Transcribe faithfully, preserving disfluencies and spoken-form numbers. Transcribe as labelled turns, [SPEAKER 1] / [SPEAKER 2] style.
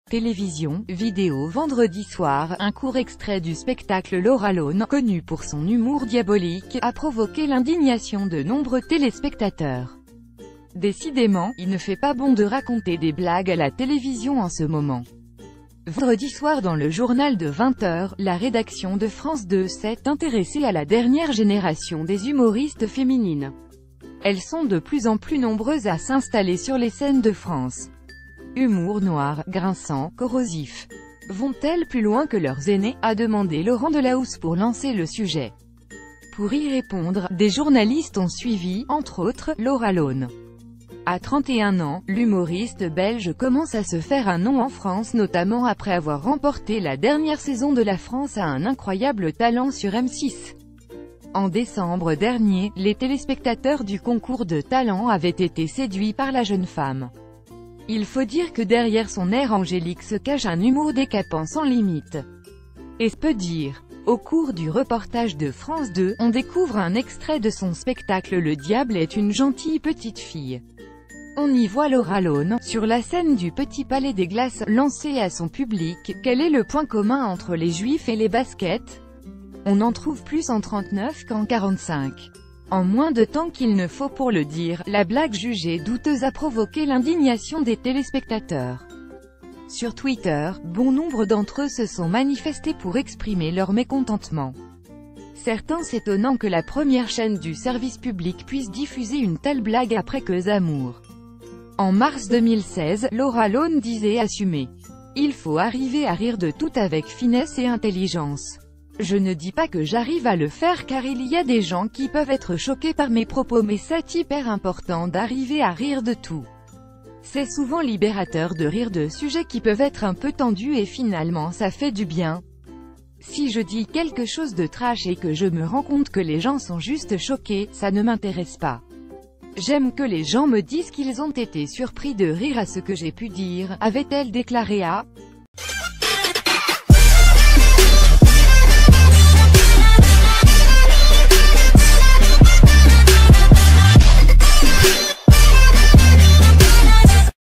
[SPEAKER 1] Télévision, vidéo vendredi soir, un court extrait du spectacle Laura Lone, connu pour son humour diabolique, a provoqué l'indignation de nombreux téléspectateurs. Décidément, il ne fait pas bon de raconter des blagues à la télévision en ce moment. Vendredi soir dans le journal de vingt heures, la rédaction de France deux s'est intéressée à la dernière génération des humoristes féminines. Elles sont de plus en plus nombreuses à s'installer sur les scènes de France. Humour noir, grinçant, corrosif. Vont-elles plus loin que leurs aînés, a demandé Laurent Delahousse pour lancer le sujet. Pour y répondre, des journalistes ont suivi, entre autres, Laura Lone. À trente et un ans, l'humoriste belge commence à se faire un nom en France, notamment après avoir remporté la dernière saison de La France a un incroyable talent sur M six. En décembre dernier, les téléspectateurs du concours de talent avaient été séduits par la jeune femme. Il faut dire que derrière son air angélique se cache un humour décapant sans limite. Et peut dire. Au cours du reportage de France deux, on découvre un extrait de son spectacle Le Diable est une gentille petite fille. On y voit Laura Lone, sur la scène du Petit Palais des Glaces, lancer à son public « Quel est le point commun entre les juifs et les baskets ?» On en trouve plus en trente-neuf qu'en quarante-cinq. En moins de temps qu'il ne faut pour le dire, la blague jugée douteuse a provoqué l'indignation des téléspectateurs. Sur Twitter, bon nombre d'entre eux se sont manifestés pour exprimer leur mécontentement. Certains s'étonnant que la première chaîne du service public puisse diffuser une telle blague après que Zemmour. En mars deux mille seize, Laura Lone disait assumer. Il faut arriver à rire de tout avec finesse et intelligence. Je ne dis pas que j'arrive à le faire car il y a des gens qui peuvent être choqués par mes propos mais c'est hyper important d'arriver à rire de tout. C'est souvent libérateur de rire de sujets qui peuvent être un peu tendus et finalement ça fait du bien. Si je dis quelque chose de trash et que je me rends compte que les gens sont juste choqués, ça ne m'intéresse pas. J'aime que les gens me disent qu'ils ont été surpris de rire à ce que j'ai pu dire, avait-elle déclaré à